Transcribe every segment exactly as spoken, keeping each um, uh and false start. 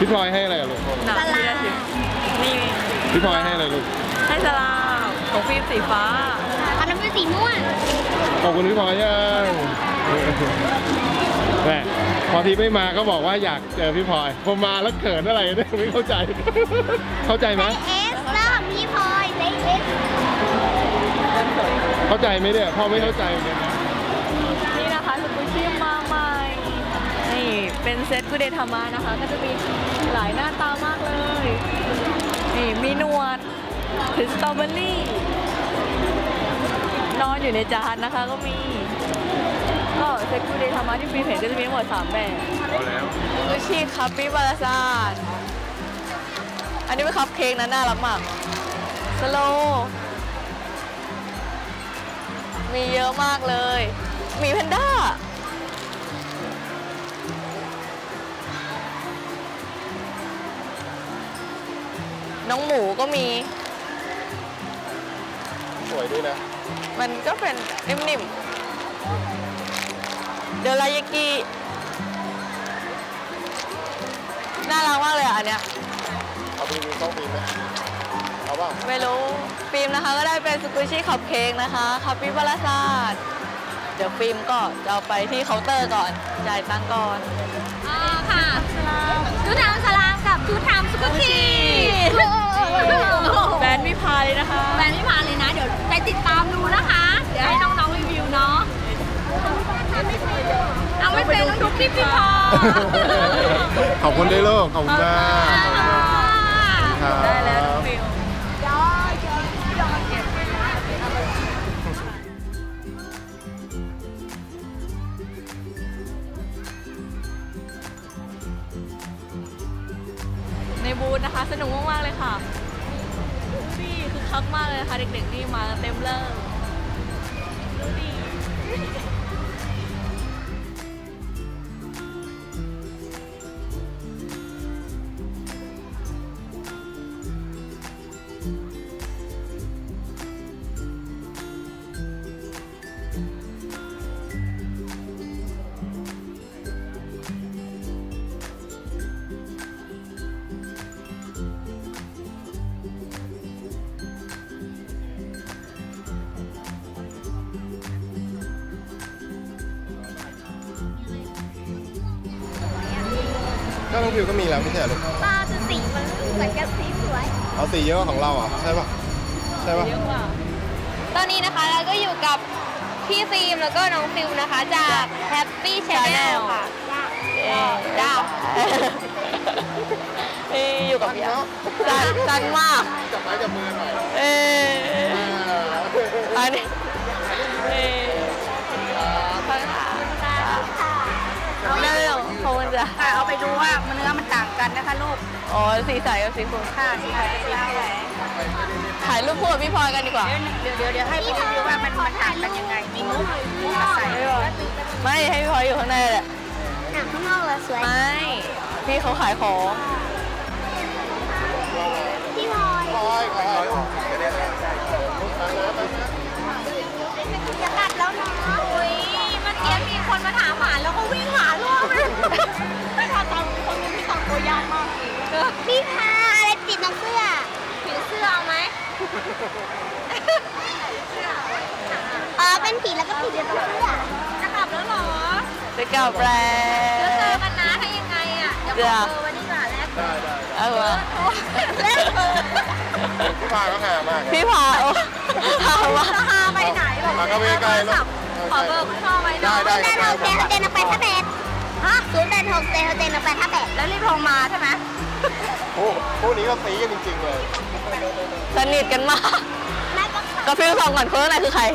พี่พลอยให้อะไรลูกสลามนี่พี่พลอยให้อะไรลูกให้สลามของฟิล์มสีฟ้าอันนั้นเป็นสีม่วงขอบคุณพี่พลอยยังแม่พอทีไม่มาก็บอกว่าอยากเจอพี่พลอยพอมาแล้วเกิดอะไรเนี่ยไม่เข้าใจเข้าใจไหมเอสแล้วพี่พลอยเล็กเล็กเข้าใจไหมเนี่ยพ่อไม่เข้าใจเหมือนกันนะนี่นะคะสกุชิมาใหม่นี่เป็นเซตกุเดทามานะคะก็จะมีหลายหน้าตามากเลยนี่มีหนวดถึงสตรอเบอรี่นอนอยู่ในจานนะคะก็มีก็เซตกุเดทามาที่ฟิล์มเห็นก็จะมีทั้งหมดสามแบบกุชิคัพปี้บาลาซานอันนี้เป็นคัพเค้กนะน่ารักมากสโลมีเยอะมากเลยมีแพนด้าน้องหมูก็มีสวยด้วยนะมันก็เป็นนิ่มๆเดลายากิน่ารักมากเลยอ่ะอันเนี้ยเอาไปดูต้องมีไหมเอาบ้างไม่รู้ฟิล์มนะคะก็ได้เป็นสกูชี่คัพเค้กนะคะคัพปี้บาลาซาดเดี๋ยวฟิล์มก็จะเอาไปที่เคาน์เตอร์ก่อนจ่ายตังค์ก่อนอ๋อค่ะทูทามสลามกับทูทามสกูชี่แบรนด์วิพาเลยนะคะแบรนด์วิพาเลยนะเดี๋ยวไปติดตามดูนะคะเดี๋ยวให้น้องๆรีวิวเนาะเอาไม่เป็นทุกคลิปพี่พอขอบคุณได้ลูกขอบคุณมากได้แล้วน้องฟิลในบูธนะคะสนุกมากๆเลยค่ะนี่คือคักมากเลยนะคะเด็กๆนี่มาเต็มเลยดูดิก็น้องฟิวก็มีแล้วไม่ใช่หรอตาจะสีมันเหมือนกับสีสวยเอาสีเยอะของเราอ่ะใช่ป่ะใช่ป่ะตอนนี้นะคะเราก็อยู่กับพี่ฟิล์มแล้วก็น้องฟิวนะคะจาก Happy Channel ค่ะจ้าอยู่กับพี่จันจันมากจับไม้จับมือหน่อยเอออันนี้เออได้เลยขอบคุณจ้ะเอาไปดูว่าเนื้อมันต่างกันนะคะลูกอ๋อสีใสกับสีขุ่นค่ะสีใสสีขุ่นถ่ายรูปคู่กับพี่พลอยกันดีกว่าเดี๋ยวเดี๋ยวเดี๋ยวให้พี่ดูว่ามันมันต่างกันยังไงมีมุกมาใส่ไม่ให้พี่พลอยอยู่ข้างในแหละข้างนอกเราสวยไม่พี่เขาขายของพี่พลอยพลอยพลอยจะกัดแล้วนะอุ้ยเมื่อกี้มีคนมาถามหาแล้วก็วิ่งหาลูกไม่พอตอนคนนึงที่ตอนตัวยากมากพี่พาอะไรติดน้ำเสื้อผีเสื้อเอาไหมเออเป็นผีแล้วก็ผีเดียวต้องเสื้อจะกลับแล้วหรอจะกลับแล้วเดี๋ยวเจอกันนะถ้ายังไงอ่ะเดี๋ยวขอเบอร์วันนี้ก่อนแล้วได้ได้เอาวะพี่พาก็หามากพี่พาโอ้หาวะหาไปไหนบอกมาก็ไม่ไกลหรอกขอเบอร์คุณพ่อไว้หน่อยได้ได้ได้เจนเจนเอาไปท่าเบ็ดฮะศูนย์แปดหกเจนเจนเอาไปท่าเบ็ดแล้วรีบโทรมาใช่ไหมโอ้พวกนี้ก็ตีกันจริงๆเลยสนิทกันมากก็ฟิลสองก่อนเพื่อนอะไรคือใคร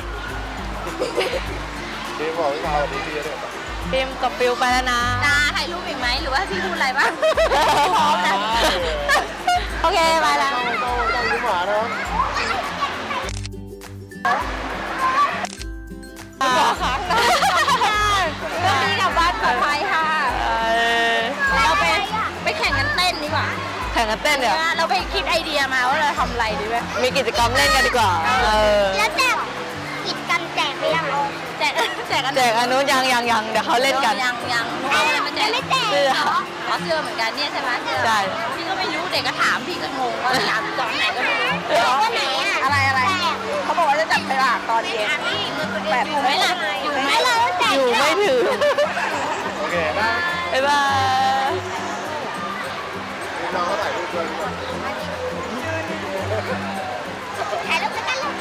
พี่บอกพี่พาดีพี่ด้วยฟิล์มกับฟิลไปแล้วนะนะถ่ายรูปอีกไหมหรือว่าพี่พูดอะไรบ้างพร้อมนะโอเคไปแล้วต้องต้องต้องยิ้มหวานนะบอกครั้งนะเรื่องนี้กลับบ้านปลอดภัยค่ะเราไปไปแข่งกันเต้นดีกว่าแข่งกันเต้นเนี่ยเราไปคิดไอเดียมาว่าเราทำอะไรดีไหมมีกิจกรรมเล่นกันดีกว่าแล้วแจกกิจกรรมแจกไปยังแจแจกแจกแจกอันนู้นยังยังยังเดี๋ยวเขาเล่นกันยังยังเอาอะไรมาแจกไม่แจกเสื้อขอเสื้อเหมือนกันเนี่ยใช่ไหมเสื้อใช่พี่ก็ไม่รู้เด็กก็ถามพี่ก็งงว่าถามตอนไหนก็ไม่รู้เดี๋ยวว่าไหนอะอะไรอะไรเขาบอกว่าจะจับฉลากตอนเย็นแบบอยู่ไหมล่ะอยู่ไหมเราแจกอยู่ไม่ถึงโอเคได้บ๊ายบายน้องเขาถ่ายรูปด้วยถ่ายรูปกันเลย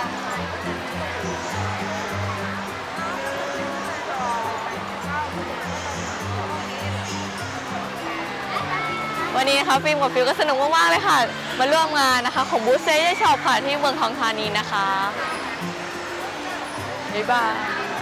วันนี้นะคะฟิล์มกับฟิวก็สนุกมากๆเลยค่ะ มาร่วมงานนะคะของบูธเซ่ช็อปค่ะที่เมืองทองธานีนะคะ บ๊ายบาย